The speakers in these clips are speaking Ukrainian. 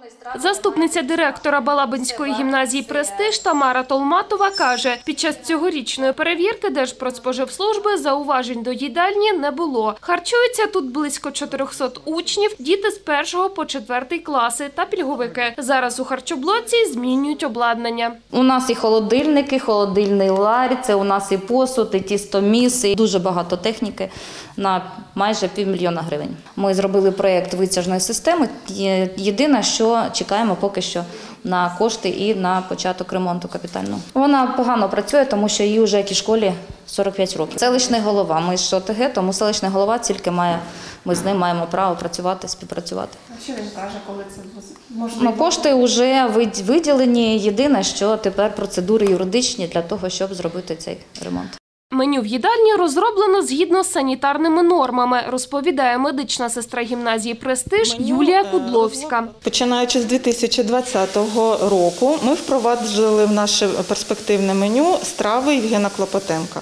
Заступниця директора Балабинської гімназії «Престиж» Тамара Толматова каже, під час цьогорічної перевірки Держпродспоживслужби зауважень до їдальні не було. Харчуються тут близько 400 учнів, діти з 1 по 4 класи та пільговики. Зараз у харчоблоці змінюють обладнання. У нас і холодильники, холодильний ларь, це у нас і посуд, і тістоміси, дуже багато техніки на майже $500 000 гривень. Ми зробили проєкт витяжної системи. Єдине, що чекаємо поки що на кошти і на початок ремонту капітального. Вона погано працює, тому що їй вже, як і школі, 45 років. Селищний голова, ми ж ОТГ, тому селищний голова тільки ми з ним маємо право працювати, співпрацювати. А що він каже, коли це можливо? Кошти вже виділені, єдине, що тепер процедури юридичні для того, щоб зробити цей ремонт. Меню в їдальні розроблено згідно з санітарними нормами, розповідає медична сестра гімназії «Престиж» Юлія Кудловська. Починаючи з 2020 року ми впровадили в наше перспективне меню страви Євгена Клопотенка.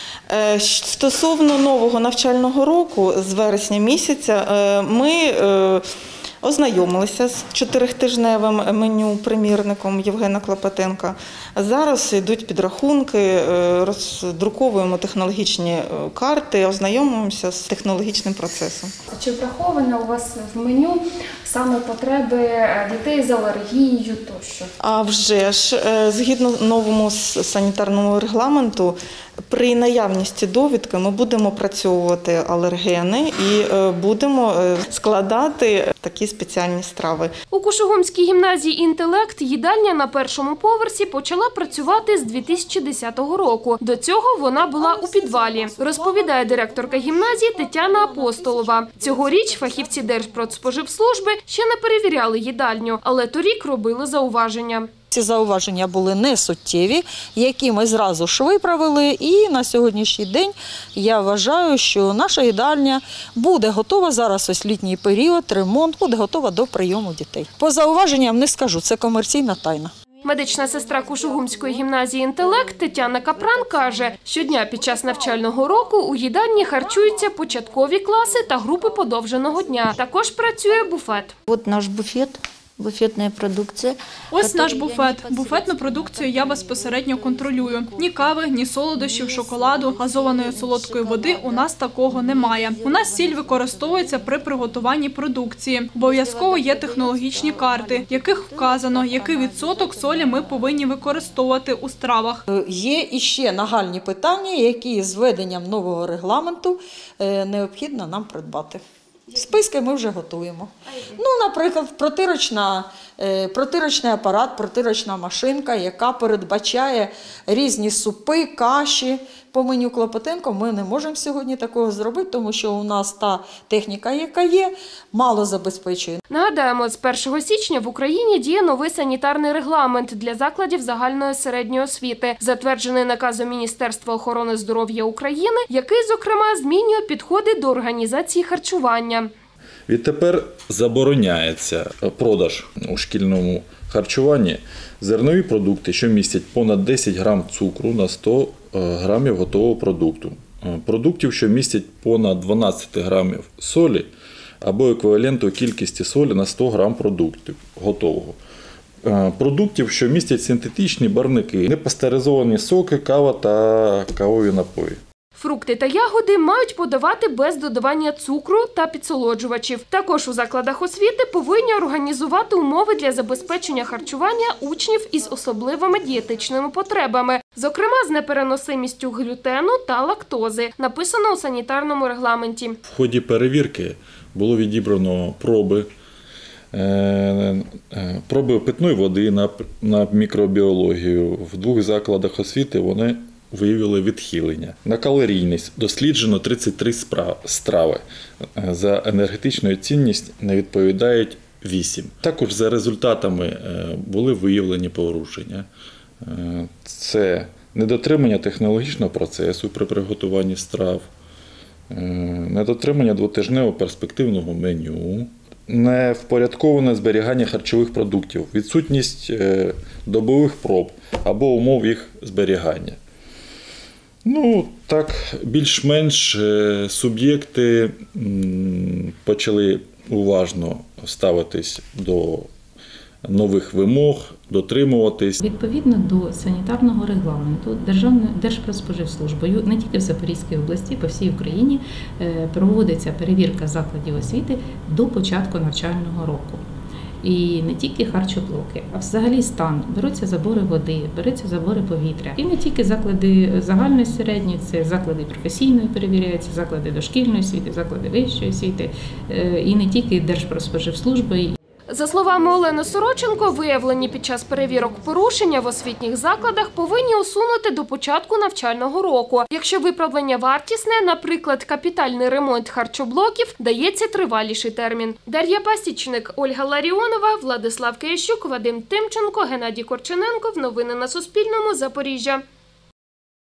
Стосовно нового навчального року, з вересня місяця, ми ознайомилися з 4-тижневим меню примірником Євгена Клопотенка. Зараз йдуть підрахунки, роздруковуємо технологічні карти, ознайомуємося з технологічним процесом. Чи враховано у вас в меню саме потреби дітей з алергією тощо? А вже ж, згідно новому санітарному регламенту, при наявності довідки ми будемо опрацьовувати алергени і будемо складати такі спеціальні страви. У Кушугумській гімназії «Інтелект» їдальня на першому поверсі почала працювати з 2010 року. До цього вона була у підвалі, розповідає директорка гімназії Тетяна Апостолова. Цьогоріч фахівці Держпродспоживслужби ще не перевіряли їдальню, але торік робили зауваження. Ці зауваження були несуттєві, які ми зразу ж виправили, і на сьогоднішній день я вважаю, що наша їдальня буде готова зараз, ось літній період, ремонт, буде готова до прийому дітей. По зауваженням не скажу, це комерційна тайна. Медична сестра Кушугумської гімназії «Інтелект» Тетяна Капран каже, щодня під час навчального року у їдальні харчуються початкові класи та групи подовженого дня. Також працює буфет. От наш буфет. Буфетна продукція. Ось наш буфет. Буфетну продукцію я безпосередньо контролюю. Ні кави, ні солодощів, шоколаду, газованої солодкої води у нас такого немає. У нас сіль використовується при приготуванні продукції. Обов'язково є технологічні карти, в яких вказано, який відсоток солі ми повинні використовувати у стравах. Є іще нагальні питання, які з введенням нового регламенту необхідно нам придбати. Списки ми вже готуємо. Ну, наприклад, протирочний апарат, протирочна машинка, яка передбачає різні супи, каші. По меню Клопотенко ми не можемо сьогодні такого зробити, тому що у нас та техніка, яка є, мало забезпечує. Нагадаємо, з 1 січня в Україні діє новий санітарний регламент для закладів загальної середньої освіти, затверджений наказом Міністерства охорони здоров'я України, який, зокрема, змінює підходи до організації харчування. Відтепер забороняється продаж у шкільному харчуванні зернові продукти, що містять понад 10 грам цукру на 100 грамів готового продукту, продуктів, що містять понад 12 грамів солі або еквіваленту кількості солі на 100 грам продуктів готового, продуктів, що містять синтетичні барвники, непастеризовані соки, кава та кавові напої. Фрукти та ягоди мають подавати без додавання цукру та підсолоджувачів. Також у закладах освіти повинні організувати умови для забезпечення харчування учнів із особливими дієтичними потребами, зокрема з непереносимістю глютену та лактози, написано у санітарному регламенті. В ході перевірки було відібрано проби питної води на мікробіологію. В 2 закладах освіти вони виявили відхилення. На калорійність досліджено 33 страви. За енергетичною цінністю не відповідають 8. Також за результатами були виявлені порушення. Це недотримання технологічного процесу при приготуванні страв, недотримання двотижневого перспективного меню, невпорядковане зберігання харчових продуктів, відсутність добових проб або умов їх зберігання. Ну, так, більш-менш суб'єкти почали уважно ставитись до нових вимог, дотримуватись. Відповідно до санітарного регламенту Держпродспоживслужбою не тільки в Запорізькій області, по всій Україні проводиться перевірка закладів освіти до початку навчального року. І не тільки харчоблоки, а взагалі стан. Беруться забори води, беруться забори повітря. І не тільки заклади загальної середньої, це заклади професійної перевіряються, заклади дошкільної освіти, заклади вищої освіти, і не тільки Держпродспоживслужби. За словами Олени Сороченко, виявлені під час перевірок порушення в освітніх закладах повинні усунути до початку навчального року. Якщо виправлення вартісне, наприклад, капітальний ремонт харчоблоків, дається триваліший термін. Дар'я Пасічник, Ольга Ларіонова, Владислав Киящук, Вадим Тимченко, Геннадій Корчененков. Новини на Суспільному. Запоріжжя.